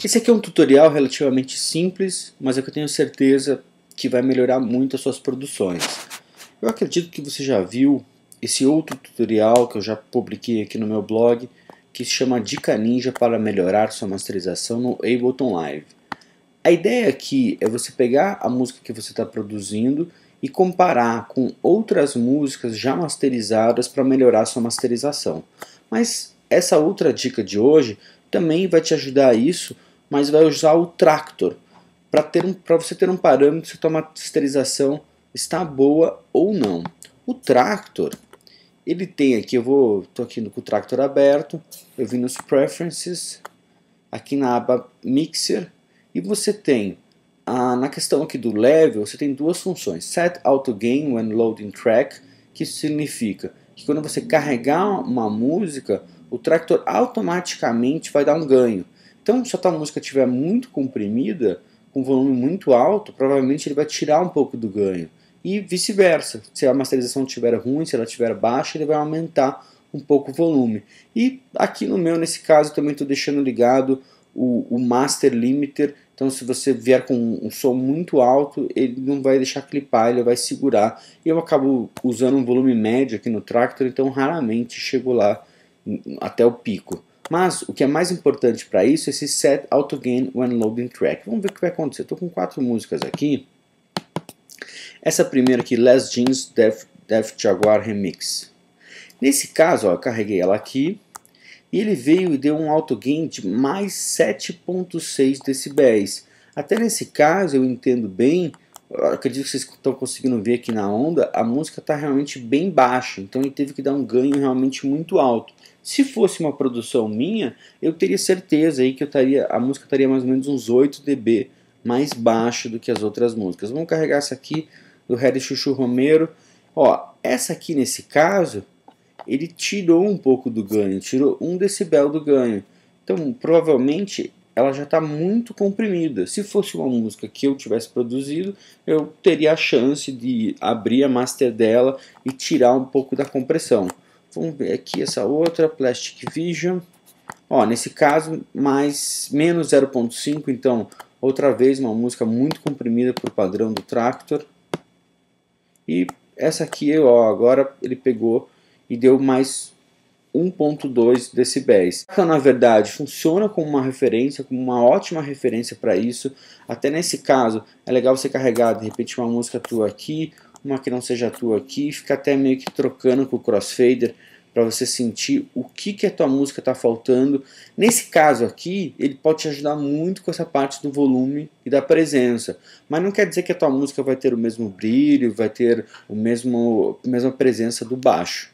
Esse aqui é um tutorial relativamente simples, mas é que eu tenho certeza que vai melhorar muito as suas produções. Eu acredito que você já viu esse outro tutorial que eu já publiquei aqui no meu blog, que se chama Dica Ninja para melhorar sua masterização no Ableton Live. A ideia aqui é você pegar a música que você está produzindo e comparar com outras músicas já masterizadas para melhorar sua masterização. Mas essa outra dica de hoje também vai te ajudar a isso, mas vai usar o Traktor para você ter um parâmetro se a tua masterização está boa ou não. O Traktor, ele tem aqui, estou aqui com o Traktor aberto, eu vim nos Preferences, aqui na aba Mixer, e você tem, na questão aqui do level, você tem duas funções. Set Auto Gain when loading track, que significa que quando você carregar uma música, o Traktor automaticamente vai dar um ganho. Então, se a tua música estiver muito comprimida, com volume muito alto, provavelmente ele vai tirar um pouco do ganho. E vice-versa. Se a masterização estiver ruim, se ela estiver baixa, ele vai aumentar um pouco o volume. E aqui no meu, nesse caso, também estou deixando ligado o Master Limiter. Então, se você vier com um som muito alto, ele não vai deixar clipar, ele vai segurar. E eu acabo usando um volume médio aqui no Traktor, então raramente chego lá até o pico. Mas o que é mais importante para isso é esse Set Auto Gain when loading track. Vamos ver o que vai acontecer. Estou com 4 músicas aqui. Essa primeira aqui, Les Jeans Def Jaguar Remix. Nesse caso, ó, eu carreguei ela aqui e ele veio e deu um auto gain de mais 7.6 decibéis. Até nesse caso eu entendo bem, eu acredito que vocês estão conseguindo ver aqui na onda, a música está realmente bem baixa, então ele teve que dar um ganho realmente muito alto. Se fosse uma produção minha, eu teria certeza aí que a música estaria mais ou menos uns 8 dB mais baixo do que as outras músicas. Vamos carregar essa aqui do Red Chuchu Romero. Ó, essa aqui nesse caso, ele tirou um pouco do ganho, tirou 1 decibel do ganho. Então, provavelmente, ela já está muito comprimida. Se fosse uma música que eu tivesse produzido, eu teria a chance de abrir a master dela e tirar um pouco da compressão. Vamos ver aqui essa outra, Plastic Vision. Ó, nesse caso, menos 0.5, então, outra vez uma música muito comprimida por padrão do Traktor. E essa aqui, ó, agora ele pegou e deu mais 1.2 decibéis. Então, na verdade, funciona como uma referência, como uma ótima referência para isso. Até nesse caso, é legal você carregar, de repente, uma música tua aqui, uma que não seja tua aqui, fica até meio que trocando com o crossfader para você sentir o que a tua música está faltando. Nesse caso aqui, ele pode te ajudar muito com essa parte do volume e da presença. Mas não quer dizer que a tua música vai ter o mesmo brilho, vai ter a mesma presença do baixo.